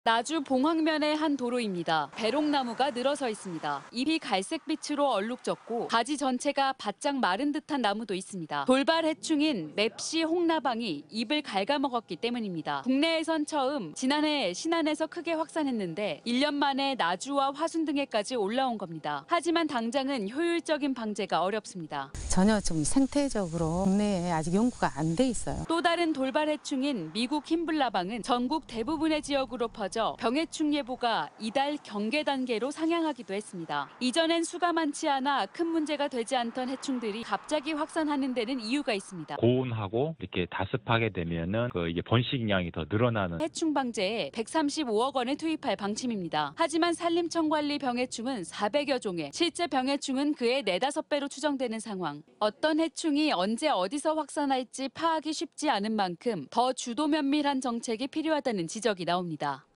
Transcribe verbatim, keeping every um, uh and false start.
나주 봉황면의 한 도로입니다. 배롱나무가 늘어서 있습니다. 잎이 갈색빛으로 얼룩졌고 가지 전체가 바짝 마른 듯한 나무도 있습니다. 돌발 해충인 맵시 홍나방이 잎을 갉아먹었기 때문입니다. 국내에선 처음 지난해 신안에서 크게 확산했는데 일 년 만에 나주와 화순 등에까지 올라온 겁니다. 하지만 당장은 효율적인 방제가 어렵습니다. 전혀 좀 생태적으로 국내에 아직 연구가 안 돼 있어요. 또 다른 돌발 해충인 미국 흰불나방은 전국 대부분의 지역으로 퍼져 병해충 예보가 이달 경계 단계로 상향하기도 했습니다. 이전엔 수가 많지 않아 큰 문제가 되지 않던 해충들이 갑자기 확산하는 데는 이유가 있습니다. 고온하고 이렇게 다습하게 되면은 그 이게 번식량이 더 늘어나는. 해충 방제에 백삼십오억 원을 투입할 방침입니다. 하지만 산림청 관리 병해충은 사백여 종에 실제 병해충은 그의 네다섯 배로 추정되는 상황. 어떤 해충이 언제 어디서 확산할지 파악이 쉽지 않은 만큼 더 주도 면밀한 정책이 필요하다는 지적이 나옵니다.